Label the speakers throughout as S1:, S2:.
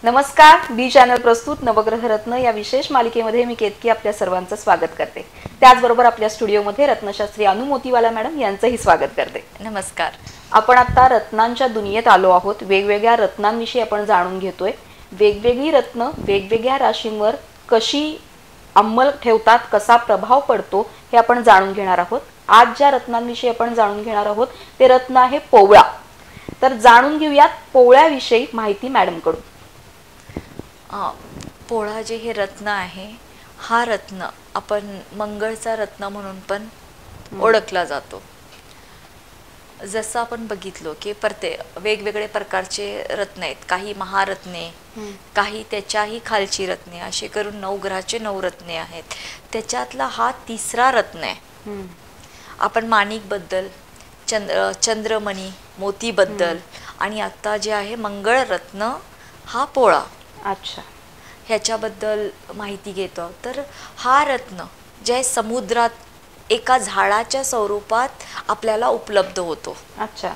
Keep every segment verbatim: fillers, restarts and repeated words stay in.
S1: नमस्कार, बी चॅनल प्रस्तुत नवग्रह रत्न या विशेष मालिकेमध्ये मी केतकी आपल्या सर्वांचं स्वागत करते. त्याचबरोबर आपल्या स्टुडिओमध्ये रत्नशास्त्री अनु मोतीवाला मॅडम यांचंही स्वागत करते.
S2: नमस्कार.
S1: आपण आता रत्नांच्या दुनियेत आलो आहोत. वेगवेगळ्या रत्नांविषयी आपण जाणून घेतोय. वेगवेगळी रत्न वेगवेगळ्या राशींवर कशी अंमल ठेवतात, कसा प्रभाव पडतो हे आपण जाणून घेणार आहोत. आज ज्या रत्नांविषयी आपण जाणून घेणार आहोत ते रत्न आहे पोवळा. तर जाणून घेऊयात पोवळ्याविषयी माहिती मॅडम कडून.
S2: पोळा जे हे रत्न आहे, हा रत्न आपण मंगळचा रत्न म्हणून पण ओळखला जातो. जसं आपण बघितलो की प्रत्येक वेगवेगळे प्रकारचे रत्न आहेत. काही महारत्ने, काही त्याच्याही खालची रत्ने, असे करून नऊ ग्रहाचे नऊ रत्ने आहेत. त्याच्यातला हा तिसरा रत्न आहे. आपण माणिक बद्दल, चंद्र चंद्रमणी मोती बद्दल आणि आता जे आहे मंगळ रत्न हा पोळा,
S1: अच्छा,
S2: ह्याच्याबद्दल माहिती घेतो. तर हा रत्न जे समुद्रात एका झाडाच्या स्वरूपात आपल्याला उपलब्ध होतो.
S1: अच्छा.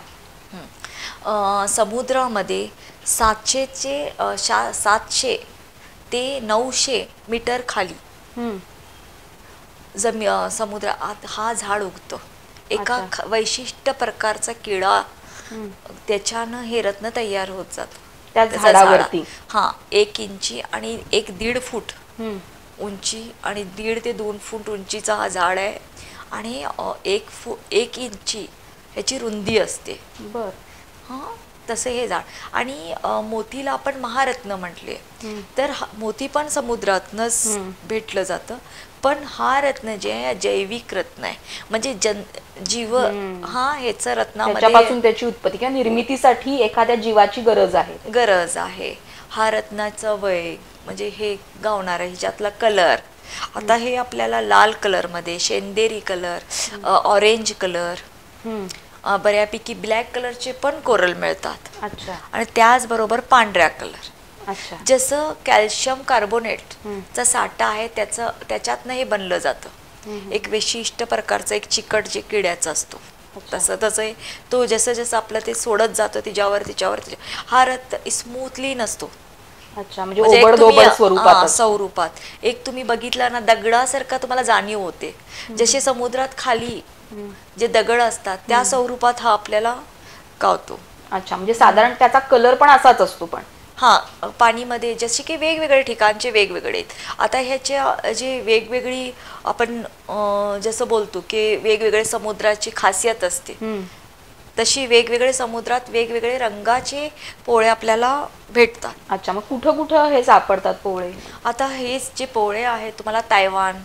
S2: समुद्रामध्ये सातशेचे सातशे ते नऊशे मीटर खाली जमी समुद्रात हा झाड उगतो. एका वैशिष्ट्य प्रकारचा किडा, त्याच्यानं हे रत्न तयार होत जातो
S1: त्या झाडावरती.
S2: हा, एक इंची आणि एक दीड फूट उंची आणि दीड ते दोन फूट उंचीचा हा झाड आहे आणि एक फूट एक इंची ह्याची रुंदी असते.
S1: बर.
S2: हां, तसं हे झाड. आणि मोतीला आपण महारत्न म्हटले, तर मोती पण समुद्रातनच भेटलं जातं. पण हा रत्न जे आहे जैविक रत्न आहे, म्हणजे जन जीव हा ह्याचं रत्नामध्ये
S1: त्याची उत्पत्ती किंवा निर्मितीसाठी एखाद्या जीवाची गरज आहे
S2: गरज आहे हा रत्नाचं वय म्हणजे हे गावणार आहे. ह्याच्यातला कलर, आता हे आपल्याला लाल कलर मध्ये, शेंदेरी कलर, ऑरेंज कलर, बऱ्यापैकी ब्लॅक कलरचे पण कोरल मिळतात.
S1: अच्छा.
S2: आणि त्याचबरोबर पांढऱ्या कलर.
S1: अच्छा.
S2: जसं कॅल्शियम कार्बोनेटचा साठा आहे त्याचं त्याच्यातनं हे बनलं जातं. एक विशिष्ट प्रकारचं एक चिकट जे किड्याचा असतो, तसं तसं तो जसं जसं आपलं ते सोडत जातं तिच्यावर तिच्यावर हा रथ स्मूथली नसतो.
S1: अच्छा, म्हणजे ओबडधोबड स्वरूपात
S2: स्वरूपात एक तुम्ही बघितला ना, दगडासारखा तुम्हाला जाणीव होते. जसे समुद्रात खाली जे दगड असतात त्या स्वरूपात हा आपल्याला गावतो.
S1: अच्छा, म्हणजे साधारण त्याचा कलर पण असाच असतो. पण
S2: हा, पाणीमध्ये जसे की वेगवेगळे ठिकाणचे वेगवेगळे आहेत. आता ह्याच्या जे वेगवेगळी आपण जसं बोलतो की वेगवेगळे समुद्राची खासियत असते, तशी वेगवेगळे समुद्रात वेगवेगळे रंगाचे पोळे आपल्याला भेटतात.
S1: अच्छा, मग कुठं कुठं हे सापडतात पोळे?
S2: आता हेच जे पोळे आहेत तुम्हाला तायवान,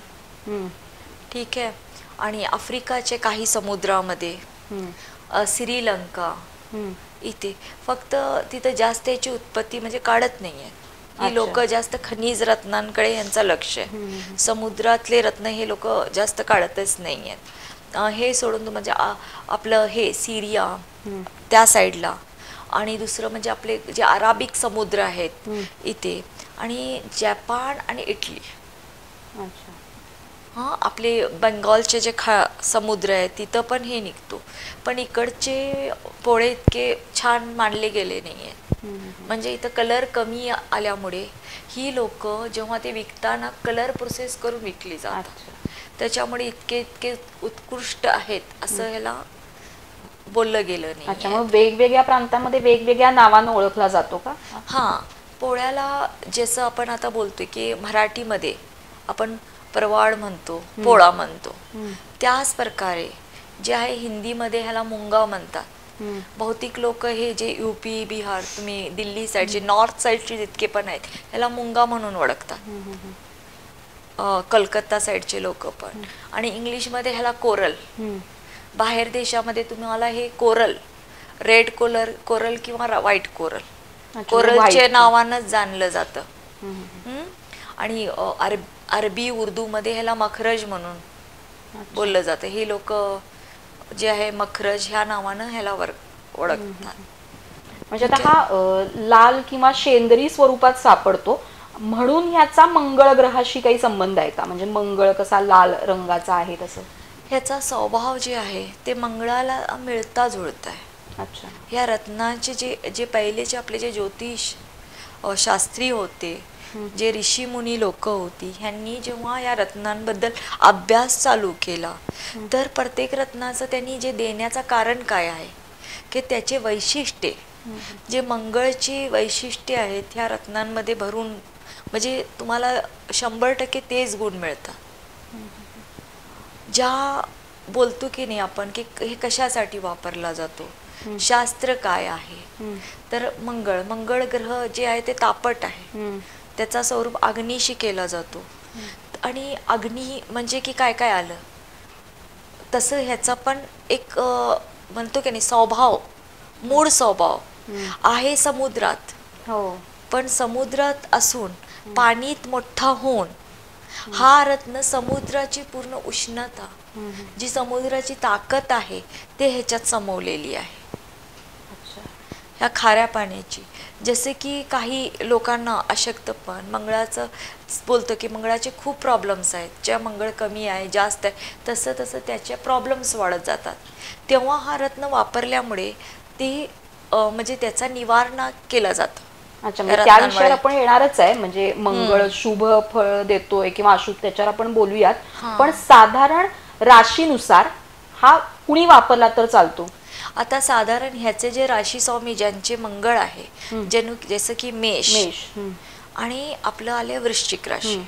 S2: ठीक आहे, आणि आफ्रिकाचे काही समुद्रामध्ये, श्रीलंका, इथे फक्त तिथं जास्त याची उत्पत्ती म्हणजे काढत नाहीये. ही लोक जास्त खनिज रत्नांकडे यांचं लक्ष आहे. समुद्रातले रत्न हे लोक जास्त काढतच नाही आहेत. हे सोडून म्हणजे आपलं हे सिरिया त्या साईडला, आणि दुसरं म्हणजे आपले जे अराबिक समुद्र आहेत इथे, आणि जपान आणि इटली.
S1: अच्छा.
S2: हां, आपले बंगालचे जे खा समुद्र आहे तिथं पण हे निघतो. पण इकडचे पोळे इतके छान मानले गेले नाही आहेत. म्हणजे इथं कलर कमी आल्यामुळे ही लोक जेव्हा ते विकताना कलर प्रोसेस करून विकली जातात. त्याच्यामुळे इतके इतके उत्कृष्ट आहेत असं ह्याला बोललं गेलं नाही.
S1: अच्छा, मग वेगवेगळ्या प्रांतामध्ये वेगवेगळ्या नावानं ओळखला जातो का?
S2: हां, पोळ्याला जसं आपण आता बोलतोय की मराठीमध्ये आपण परवाड म्हणतो, पोळा म्हणतो, त्याच प्रकारे जे आहे हिंदीमध्ये ह्याला मुंगा म्हणतात. बहुतेक लोक हे जे युपी, बिहार, तुम्ही दिल्ली साईडचे, नॉर्थ साईडचे जितके पण आहेत ह्याला मुंगा म्हणून ओळखतात. कलकत्ता साईडचे लोक पण. आणि इंग्लिशमध्ये ह्याला कोरल. बाहेर देशामध्ये तुम्हाला हे कोरल, रेड कोरल कोरल किंवा व्हाईट कोरल, कोरलच्या नावानंच जाणलं जातं. आणि अरब अरबी उर्दूमध्ये ह्याला मखरज म्हणून बोललं जातं. हे लोक जे आहे मखरज ह्या नावानं ह्याला ओळखतात.
S1: म्हणजे आता हा लाल किंवा शेंदरी स्वरूपात सापडतो म्हणून ह्याचा मंगळ ग्रहाशी काही संबंध आहे का? म्हणजे मंगळ कसा लाल रंगाचा आहे तसं
S2: ह्याचा स्वभाव जे आहे ते मंगळाला मिळता जुळत आहे.
S1: अच्छा.
S2: ह्या रत्नाचे जे जे पहिलेचे आपले जे ज्योतिष अ, शास्त्री होते, जे ऋषी मुनी लोक होती, ह्यांनी जेव्हा या रत्नांबद्दल अभ्यास चालू केला तर प्रत्येक रत्नाचं त्यांनी जे देण्याचं कारण काय आहे की त्याचे वैशिष्ट्ये, जे मंगळची वैशिष्ट्ये आहेत ह्या रत्नांमध्ये भरून, म्हणजे तुम्हाला शंभर टक्के तेच गुण मिळतात. ज्या बोलतो की नाही आपण की हे कशासाठी वापरला जातो, शास्त्र काय आहे, तर मंगळ मंगळ ग्रह जे आहे ते तापट आहे, त्याचा स्वरूप अग्नीशी केला जातो. आणि अग्नी म्हणजे की काय काय आलं तसं ह्याचा पण एक म्हणतो की नाही स्वभाव, मूळ स्वभाव आहे समुद्रात.
S1: हो,
S2: पण समुद्रात असून पाणीत मोठा होऊन हा रत्न समुद्राची पूर्ण उष्णता, जी समुद्राची ताकद आहे ते ह्याच्यात समवलेली आहे, ह्या खाऱ्या पाण्याची. जसे की काही लोकांना अशक्तपण, मंगळाचं बोलतो की मंगळाचे खूप प्रॉब्लेम्स आहेत, ज्या मंगळ कमी आहे जास्त आहे तसं तसं त्याचे प्रॉब्लेम्स वाढत जातात. तेव्हा हा रत्न वापरल्यामुळे ती म्हणजे त्याचा निवारणा केला जातो.
S1: अच्छा, म्हणजे त्या विषयावर आपण येणारच आहे, म्हणजे मंगळ शुभ फळ देतोय किंवा अशुभ त्याच्यावर आपण बोलूयात. पण साधारण राशीनुसार हा कुणी वापरला तर चालतो?
S2: आता साधारण ह्याचे जे राशी स्वामी ज्यांचे मंगळ आहे, जनु जसं की मेष, आणि आपलं आले वृश्चिक राशी.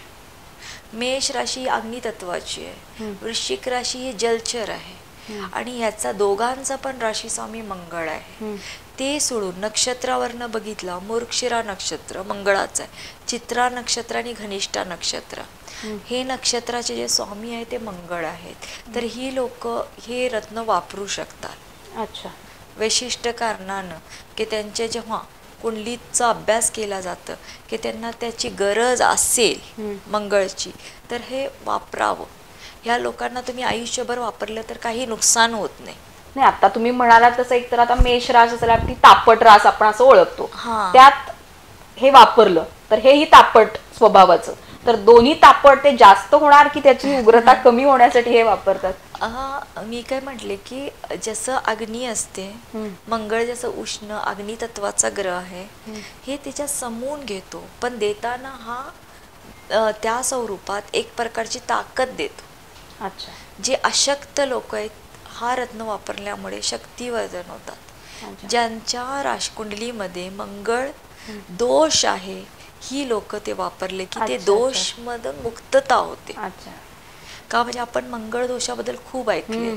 S2: मेष राशी अग्नी तत्वाची आहे, वृश्चिक राशी ही जलचर आहे, आणि ह्याचा दोघांचा पण राशी स्वामी मंगळ आहे. ते सोडून नक्षत्रावरनं बघितला, मूर्खशिरा नक्षत्र मंगळाचं आहे, चित्रा नक्षत्र आणि घनिष्ठा नक्षत्र, हे नक्षत्राचे जे स्वामी आहे ते मंगळ आहेत. तर ही लोक हे रत्न वापरू शकतात.
S1: अच्छा,
S2: वैशिष्ट्य कारणानं की त्यांच्या जेव्हा कुंडलीचा अभ्यास केला जातं की त्यांना त्याची गरज असेल मंगळची, तर हे वापरावं. ह्या लोकांना तुम्ही आयुष्यभर वापरलं तर काही नुकसान होत नाही.
S1: नाही, आता तुम्ही म्हणालात तसं एक तर आता मेष रास असेल, ती तापट रास आपण असं ओळखतो, त्यात हे वापरलं तर हेही तापट स्वभावाचं, तर दोन्ही तापट ते जास्त होणार की त्याची उग्रता कमी होण्यासाठी हे वापरतात?
S2: मी काय म्हटले की जसं अग्नी असते, मंगळ जसं उष्ण अग्नी तत्वाचा ग्रह आहे, हे त्याच्यात समवून घेतो, पण देताना हा त्या स्वरूपात एक प्रकारची ताकद देतो.
S1: अच्छा,
S2: जे अशक्त लोक आहेत हा रत्न वापरल्यामुळे शक्तिवर्धन होतात. ज्यांच्या राशकुंडलीमध्ये मंगळ दोष आहे, ही लोक ते वापरले की ते दोष मधून मुक्तता होते. का म्हणजे आपण मंगळ दोषाबद्दल खूप ऐकले,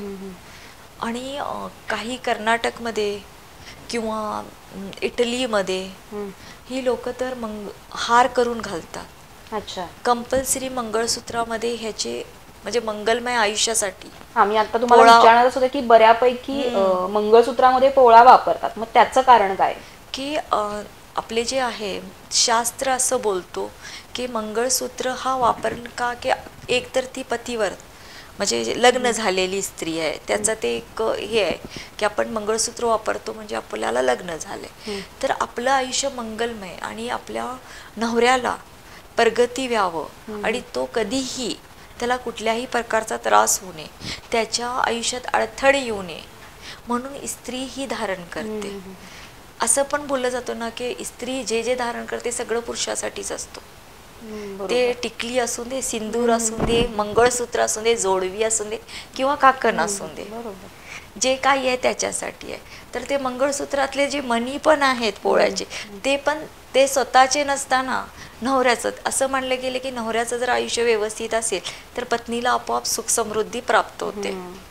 S2: आणि काही कर्नाटकमध्ये किंवा इटलीमध्ये ही लोक तर मंग हार करून घालतात.
S1: अच्छा,
S2: कंपल्सरी मंगळसूत्रामध्ये ह्याचे म्हणजे मंगलमय आयुष्यासाठी.
S1: आम्ही आता तुम्हाला विचारणारच होते की बऱ्यापैकी मंगळसूत्रामध्ये पोळा वापरतात, मग त्याचं कारण काय?
S2: की आपले जे आहे शास्त्र असं बोलतो की मंगळसूत्र हा वापर का की एक तर ती पतीवर म्हणजे लग्न झालेली स्त्री आहे, त्याचं ते एक हे आहे की आपण मंगळसूत्र वापरतो म्हणजे आपल्याला लग्न झालंय, तर आपलं आयुष्य मंगलमय आणि आपल्या नवऱ्याला प्रगती व्हावं आणि तो कधीही त्याला कुठल्याही प्रकारचा त्रास होऊ नये, त्याच्या आयुष्यात अडथळे येऊ नये म्हणून स्त्री ही धारण करते. असं पण बोललं जातं ना की स्त्री जे जे धारण करते सगळं पुरुषासाठीच असतो. ते टिकली असू दे, सिंदूर असू दे, मंगळसूत्र असू दे, जोडवी असू दे किंवा काकण असू दे, जे काही आहे त्याच्यासाठी आहे. तर ते मंगळसूत्रातले जे मणी पण आहेत पोळ्याचे, ते पण ते स्वतःचे नसताना नवऱ्याचं, असं म्हणलं गेलं की नवऱ्याचं जर आयुष्य व्यवस्थित असेल तर पत्नीला आपोआप सुख समृद्धी प्राप्त होते.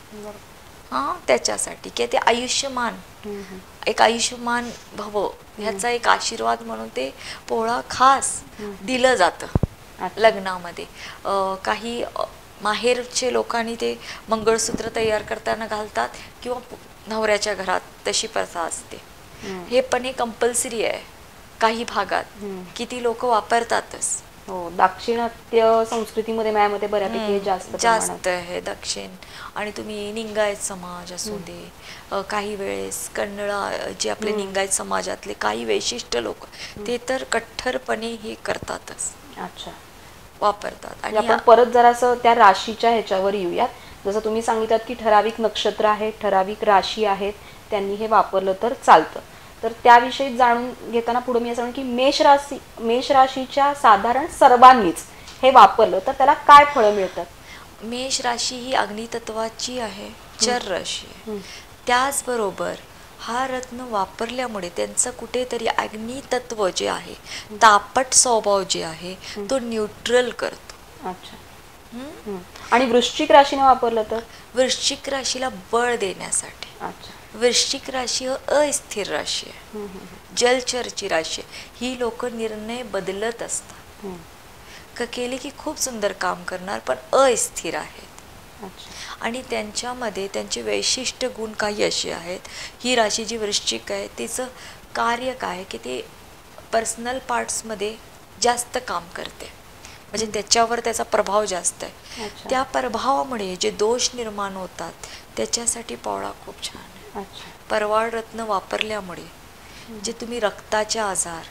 S2: हा, त्याच्यासाठी की ते आयुष्यमान, एक आयुष्यमान भव ह्याचा एक आशीर्वाद म्हणून ते पोळा खास दिलं जातं लग्नामध्ये. काही माहेरचे लोकांनी ते मंगळसूत्र तयार करताना घालतात किंवा नवऱ्याच्या घरात तशी प्रथा असते. हे पण हे कंपल्सरी आहे काही भागात, किती लोक वापरतातच.
S1: हो, दाक्षिणात्य संस्कृतीमध्ये माझ्यामध्ये बऱ्यापैकी जास्त
S2: जास्त आहे दक्षिण. आणि तुम्ही लिंगायत समाज असू दे, काही वेळेस कन्नडा जे आपले लिंगायत समाजातले काही वैशिष्ट्य लोक ते तर कठ्ठरपणे हे करतातच.
S1: अच्छा,
S2: वापरतात.
S1: आणि आपण परत जरासं त्या राशीच्या ह्याच्यावर येऊयात. जसं तुम्ही सांगितलं की ठराविक नक्षत्र आहेत, ठराविक राशी आहेत, त्यांनी हे वापरलं तर चालतं. तर त्याविषयी जाणून घेताना पुढे मी असं म्हणेन की मेष राशी मेष राशीच्या साधारण सर्वांनीच हे वापरलं तर त्याला काय फळं मिळतात?
S2: मेष राशी ही अग्नितत्वाची आहे, चर राशी आहे. त्याचबरोबर हा रत्न वापरल्यामुळे त्यांचं कुठेतरी अग्नितत्व जे आहे, तापट स्वभाव जे आहे तो न्यूट्रल करतो.
S1: अच्छा. आणि वृश्चिक राशीने वापरलं तर?
S2: वृश्चिक राशीला बळ देण्यासाठी.
S1: अच्छा.
S2: वृश्चिक राशी अस्थिर राशी आहे, जलचरची राशी आहे. ही लोक निर्णय बदलत असतात, का केली की खूप सुंदर काम करणार, पण अस्थिर आहेत. आणि त्यांच्यामध्ये त्यांचे वैशिष्ट्य गुण काही असे आहेत. ही राशी जी वृश्चिक आहे तिचं कार्य काय की ते पर्सनल पार्ट्समध्ये जास्त काम करते, म्हणजे त्याच्यावर त्याचा प्रभाव जास्त आहे. त्या प्रभावामुळे जे दोष निर्माण होतात त्याच्यासाठी पवळा खूप छान आहे. परवाळ रत्न वापरल्यामुळे जे तुम्ही रक्ताचे आजार,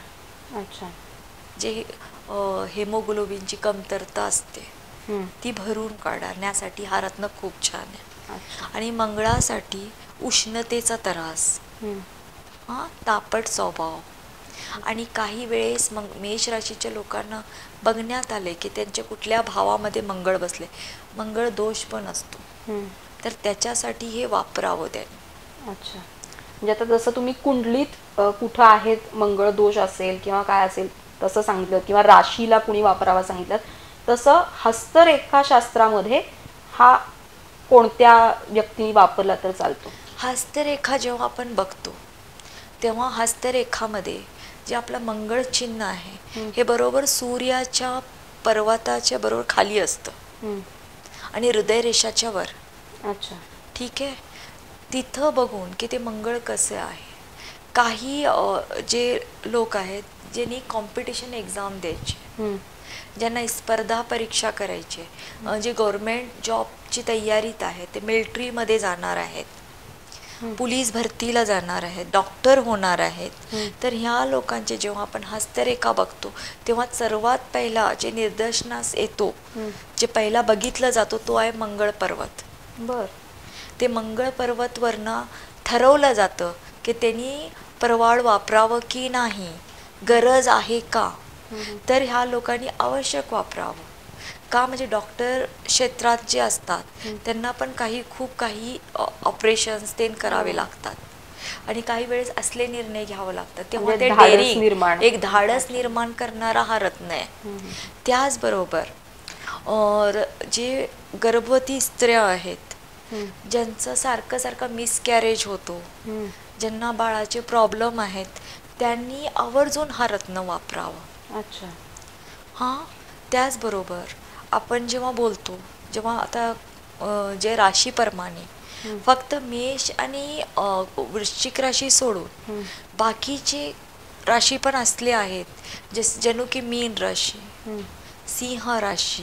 S2: जे हेमोग्लोबिनची कमतरता असते ती भरून काढण्यासाठी हा रत्न खूप छान आहे. आणि मंगळासाठी उष्णतेचा त्रास, हा तापट स्वभाव, आणि काही वेळेस मग मेष राशीच्या लोकांना बघण्यात आले की त्यांच्या कुठल्या भावामध्ये मंगळ बसले, मंगळ दोष पण असतो, तर त्याच्यासाठी हे वापरावं त्यांनी.
S1: अच्छा. म्हणजे आता जसं तुम्ही कुंडलीत कुठं आहेत मंगळ दोष असेल किंवा काय असेल तसं सांगितलं, किंवा राशीला कुणी वापरावा सांगितलं, तसं हस्तरेखाशास्त्रामध्ये हा कोणत्या व्यक्तीने वापरला तर चालतो?
S2: हस्तरेखा जेव्हा आपण बघतो तेव्हा हस्तरेखामध्ये जे आपलं मंगळ चिन्ह आहे हे बरोबर सूर्याच्या पर्वताच्या बरोबर खाली असतं आणि हृदयरेषाच्या वर.
S1: अच्छा. ठीक आहे.
S2: तिथं बघून की ते मंगळ कसे आहे. काही जे लोक आहेत ज्यांनी कॉम्पिटिशन एक्झाम द्यायची, ज्यांना स्पर्धा परीक्षा करायची, जे गव्हर्नमेंट जॉबची तयारीत आहेत, ते मिलिटरीमध्ये जाणार आहेत, पोलीस भरतीला जाणार आहेत, डॉक्टर होणार आहेत, तर ह्या लोकांचे जेव्हा आपण हस्तरेखा बघतो तेव्हा सर्वात पहिला जे निदर्शनास येतो, जे पहिला बघितलं जातो तो आहे मंगळ पर्वत.
S1: बर.
S2: ते मंगळ पर्वत वरनं ठरवलं जातं की त्यांनी परवाळ वापरावं की नाही, गरज आहे का, तर ह्या लोकांनी आवश्यक वापरावं. का म्हणजे डॉक्टर क्षेत्रात जे असतात त्यांना पण काही खूप काही ऑपरेशन्स ते करावे लागतात आणि काही वेळेस असले निर्णय घ्यावे लागतात, तेव्हा ते डेअरिंग एक धाडस निर्माण करणारा हा रत्न आहे. त्याचबरोबर जे गर्भवती स्त्रिया आहेत, ज्यांचं सारखं सारखं मिसकॅरेज होतो, ज्यांना बाळाचे प्रॉब्लेम आहेत, त्यांनी आवर्जून हा रत्न वापरावा.
S1: अच्छा.
S2: हां. त्याचबरोबर आपण जेव्हा बोलतो, जेव्हा आता जे राशीप्रमाणे फक्त मेष आणि वृश्चिक राशी सोडून बाकीचे राशी पण असले आहेत, जस जणू की मीन राशी, सिंह राशी,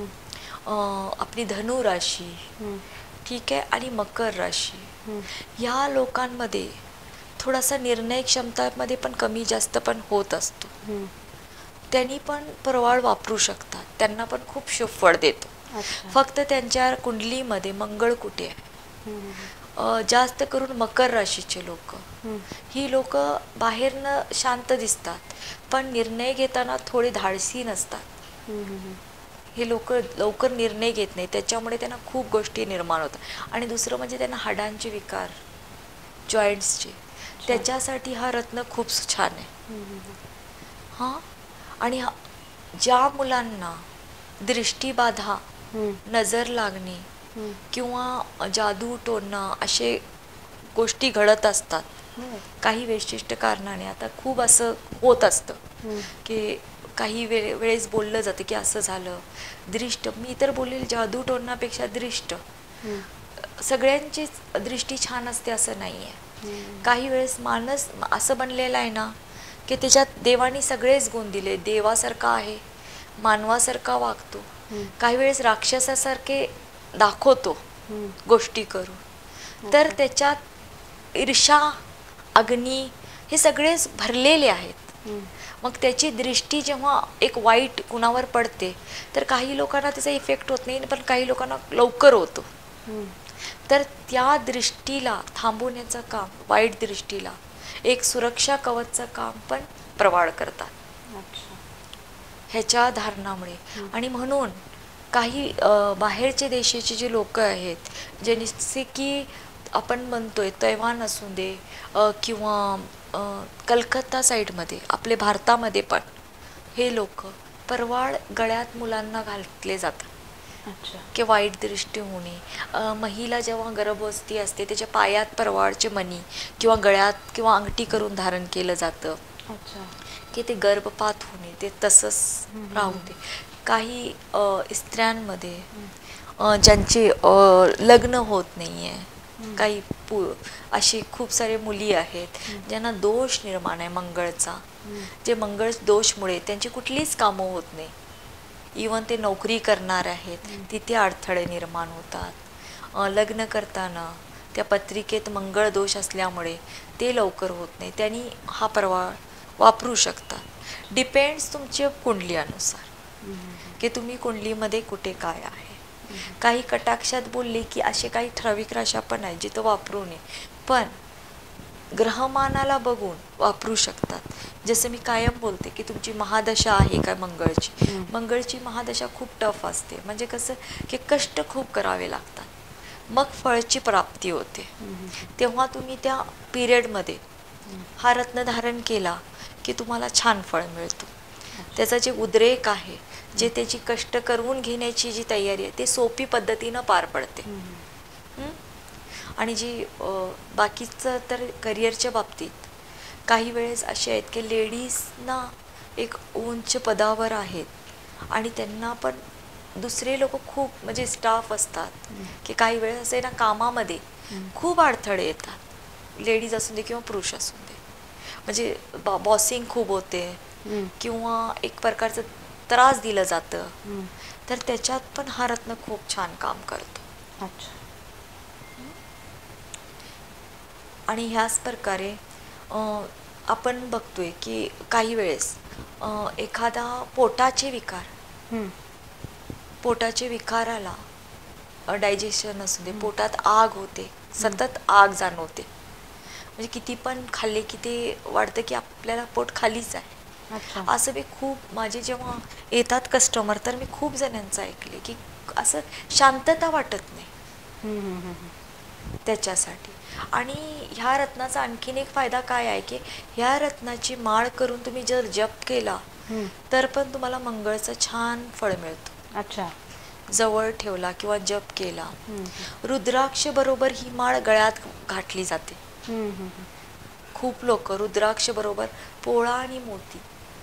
S2: आपली धनु राशी, ठीक आहे, आणि मकर राशी, या लोकांमध्ये थोडासा निर्णय क्षमतामध्ये पण कमी जास्त पण होत असतो. त्यांनी पण परवाळ वापरू शकतात, त्यांना पण खूप शुभ फळ देतो. फक्त त्यांच्या कुंडलीमध्ये मंगळ कुठे आहे, जास्त करून मकर राशीचे लोक, ही लोक बाहेरनं शांत दिसतात पण निर्णय घेताना थोडे धाडसी नसतात. हे लोक लवकर निर्णय घेत नाही, त्याच्यामुळे त्यांना खूप गोष्टी निर्माण होतात. आणि दुसरं म्हणजे त्यांना हाडांचे विकार, जॉईंट्सचे, त्याच्यासाठी हा रत्न खूप छान आहे. हां. आणि ज्या मुलांना दृष्टीबाधा, नजर लागणे किंवा जादू टोणं असे गोष्टी घडत असतात काही विशिष्ट कारणाने, आता खूप असं होत असतं की काही वेळे वेळेस बोललं जातं की असं झालं, दृष्ट, मी तर बोलेल जादू टोणण्यापेक्षा दृष्ट, सगळ्यांचीच दृष्टी छान असते असं नाही आहे. काही वेळेस माणूस असं बनलेला आहे ना की त्याच्यात देवानी सगळेच गुण दिले, देवासारखा आहे, मानवासारखा वागतो, काही वेळेस राक्षसासारखे दाखवतो गोष्टी करून, तर त्याच्यात ईर्षा, अग्नी हे सगळेच भरलेले आहेत. मग त्याची दृष्टी जेव्हा एक वाईट कुणावर पडते तर काही लोकांना त्याचा इफेक्ट होत नाही, पण काही लोकांना लवकर होतो. तर त्या दृष्टीला थांबवण्याचं काम, वाईट दृष्टीला एक सुरक्षा कवचचं काम पण प्रवाळ करतात ह्याच्या धारणामुळे. आणि म्हणून काही बाहेरचे देशाचे जे लोक आहेत, जे जसे की आपण म्हणतोय तैवान असू दे किंवा कलकत्ता साईडमध्ये, आपले भारतामध्ये पण हे लोक परवाळ गळ्यात मुलांना घातले जातात की वाईट दृष्टी होणे. महिला जेव्हा गर्भवस्थी असते त्याच्या पायात परवाळचे मणी किंवा गळ्यात किंवा अंगठी करून धारण केलं जातं की ते गर्भपात होणे ते तसंच राहू दे. काही स्त्रियांमध्ये ज्यांचे लग्न होत नाही आहे, काही पु अशी खूप सारे मुली आहेत ज्यांना दोष निर्माण आहे मंगळचा, जे मंगळ दोषमुळे त्यांची कुठलीच कामं होत नाही. इवन ते नोकरी करणार आहेत तिथे अडथळे निर्माण होतात. लग्न करताना त्या पत्रिकेत मंगळ दोष असल्यामुळे ते लवकर होत नाही. त्यांनी हा परवाळ वापरू शकतात. डिपेंड्स तुमच्या कुंडली अनुसार की तुम्ही कुंडलीमध्ये कुठे काय आहे. काही कटाक्षात बोलले की असे काही ठराविक राशा पण आहेत जिथं वापरू नये, पण ग्रहमानाला बघून वापरू शकतात. जसं मी कायम बोलते की तुमची महादशा आहे काय मंगळची, मंगळची महादशा खूप टफ असते. म्हणजे कसं की कष्ट खूप करावे लागतात, मग फळची प्राप्ती होते. तेव्हा तुम्ही त्या पिरियडमध्ये हा रत्न धारण केला की तुम्हाला छान फळ मिळतो. त्याचा जे उद्रेक आहे, जे त्याची कष्ट करून घेण्याची जी तयारी आहे, ते सोपी पद्धतीनं पार पडते. आणि जी बाकीचं तर करिअरच्या बाबतीत काही वेळेस असे आहेत की लेडीजना एक उंच पदावर आहेत आणि त्यांना पण दुसरे लोक खूप म्हणजे स्टाफ असतात की काही वेळेस असे ना कामामध्ये खूप अडथळे येतात, लेडीज असू दे किंवा पुरुष असू दे. म्हणजे बॉ बॉसिंग खूप होते किंवा एक प्रकारचं त्रास दिलं जातं, तर त्याच्यात पण हा रत्न खूप छान काम करतो.
S1: अच्छा.
S2: आणि ह्याच प्रकारे आपण बघतोय की काही वेळेस एखादा पोटाचे विकार, पोटाचे विकाराला डायजेशन असू दे, पोटात आग होते, सतत आग जाणवते. म्हणजे किती पण खाल्ले की ते वाटतं की आपल्याला पोट खालीच आहे. असं मी खूप, माझे जेव्हा येतात कस्टमर तर मी खूप जणांचं ऐकले की असं शांतता वाटत नाही त्याच्यासाठी. आणि ह्या रत्नाचा आणखीन एक फायदा काय आहे की ह्या रत्नाची माळ करून तुम्ही जर जप केला तर पण तुम्हाला मंगळचं छान फळ मिळतं.
S1: अच्छा.
S2: जवळ ठेवला किंवा जप केला. रुद्राक्ष बरोबर ही माळ गळ्यात घातली जाते. खूप लोक रुद्राक्ष बरोबर पोळा आणि मोती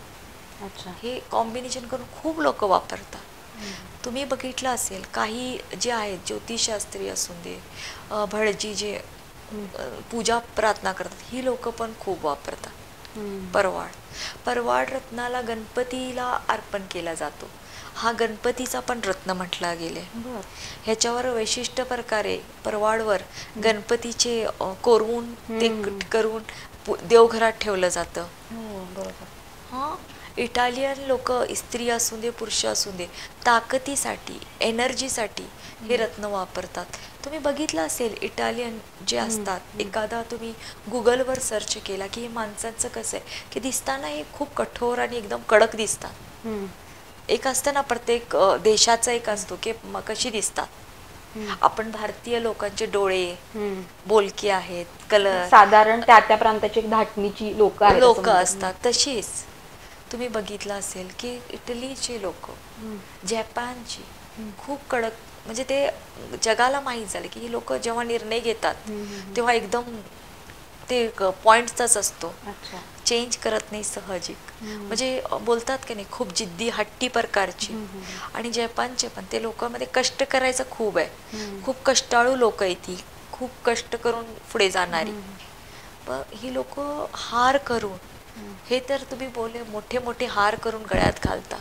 S2: हे कॉम्बिनेशन करून खूप लोक वापरतात. तुम्ही बघितलं असेल काही जे आहेत ज्योतिषशास्त्री असू दे, भटजी जे पूजा प्रार्थना करतात, ही लोक पण खूप वापरतात. परवाळ परवाळ रत्नाला गणपतीला अर्पण केला जातो. हा गणपतीचा पण रत्न म्हटला गेले. ह्याच्यावर वैशिष्ट्य प्रकारे परवाळवर गणपतीचे कोरवून ते करून देवघरात ठेवलं जातं. हा इटालियन लोक, स्त्री असू दे पुरुष असू दे, ताकदीसाठी एनर्जीसाठी हे रत्न वापरतात. तुम्ही बघितलं असेल इटालियन जे असतात, एखादा तुम्ही गुगलवर सर्च केला की हे माणसांचं कसं आहे की दिसताना हे खूप कठोर आणि एकदम कडक दिसतात. एक असतं ना प्रत्येक देशाचा एक असतो की कशी दिसतात. आपण भारतीय लोकांचे डोळे बोलके आहेत, कलर
S1: साधारण त्या त्या प्रांताची धाटणीची लोक
S2: लोक असतात. तशीच तुम्ही बघितलं असेल की इटलीचे लोक, जपानची खूप कडक, म्हणजे ते जगाला माहीत झालं की ही लोक जेव्हा निर्णय घेतात तेव्हा एकदम ते पॉइंटचाच असतो, चेंज करत नाही सहजिक. म्हणजे बोलतात की नाही खूप जिद्दी हट्टी प्रकारची. आणि जपानचे पण ते लोकांमध्ये कष्ट करायचं खूप आहे, खूप कष्टाळू लोक आहेत ती, खूप कष्ट करून पुढे जाणारी. पण ही लोक हार करून, हे तर तुम्ही बोलले मोठे मोठे हार करून गळ्यात घालतात.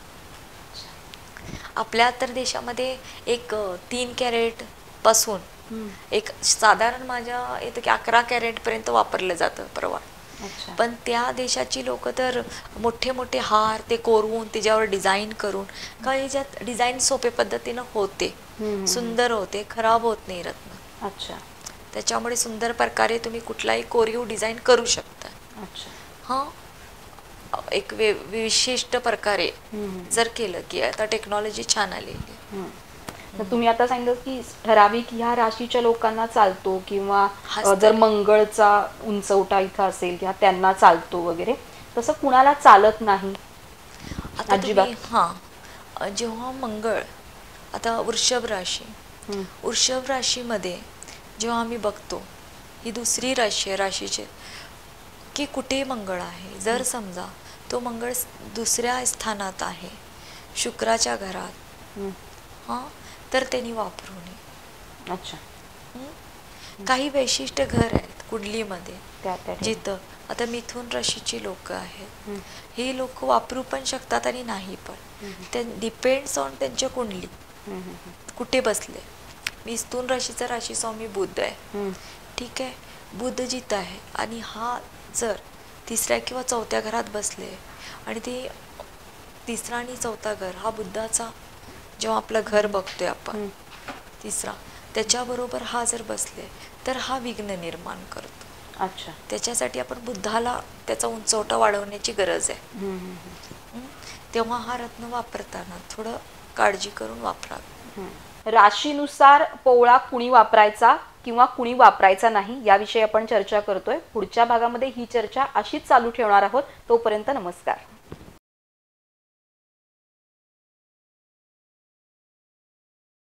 S2: आपल्या तर देशामध्ये एक तीन कॅरेट पासून एक साधारण माझ्या येतं की अकरा कॅरेट पर्यंत वापरलं जातं परवाळ. पण त्या देशाची लोक तर मोठे मोठे हार ते कोरवून त्याच्यावर डिझाईन करून, काही ज्यात डिझाईन सोपे पद्धतीनं होते, सुंदर होते, खराब होत नाही रत्न.
S1: अच्छा.
S2: त्याच्यामुळे सुंदर प्रकारे तुम्ही कुठलाही कोरीव डिझाईन करू शकता.
S1: अच्छा.
S2: हा एक वे विशिष्ट प्रकारे जर केलं की आता टेक्नॉलॉजी छान आलेली.
S1: तर तुम्ही आता सांगितलं की ठराविक ह्या राशीच्या लोकांना चालतो किंवा
S2: हाच
S1: जर
S2: तर.
S1: मंगळचा उंचवटा इथं असेल किंवा त्यांना चालतो वगैरे, तसं कुणाला चालत नाही
S2: आता
S1: अजिबात.
S2: तुम्ही हां जेव्हा मंगळ आता वृषभ राशी
S1: हम्म.
S2: वृषभ राशीमध्ये जेव्हा आम्ही बघतो ही दुसरी राशी आहे राशीचे की कुठे मंगळ आहे. जर समजा तो मंगळ स- दुसऱ्या स्थानात आहे शुक्राच्या घरात,
S1: हम्म.
S2: हां तर त्यांनी वापरू नये.
S1: अच्छा.
S2: हं? काही वैशिष्ट्य घर आहेत कुंडलीमध्ये
S1: त्या त्या ठिकाणी.
S2: जिथं आता मिथुन राशीची लोक आहेत,
S1: हम्म.
S2: ही लोक वापरू पण शकतात आणि नाही पण. ते डिपेंड्स ऑन त्यांच्या कुंडली
S1: हम्म, हम्म,
S2: कुठे बसले. मिथुन राशीचा राशी स्वामी बुध आहे,
S1: हम्म.
S2: ठीक आहे. बुध जिथं आहे आणि हा जर तिसऱ्या किंवा चौथ्या घरात बसले आणि ते तिसरा आणि चौथा घर हा बुद्धाचा जेव्हा आपलं घर बघतोय आपण
S1: हम्म.
S2: तिसरा त्याच्याबरोबर हा जर बसले तर हा विघ्न निर्माण करतो.
S1: अच्छा.
S2: त्याच्यासाठी आपण बुद्धाला त्याचा उंचवटा वाढवण्याची गरज आहे.
S1: हम्म, हम्म, हम्म.
S2: हं? तेव्हा हा रत्न वापरताना थोडं काळजी करून वापरावे.
S1: हम्म. राशीनुसार पोवळा कुणी वापरायचा किंवा कुणी वापरायचा नाही याविषयी आपण चर्चा करतोय. पुढच्या भागामध्ये ही चर्चा अशीच चालू ठेवणार आहोत. तोपर्यंत नमस्कार.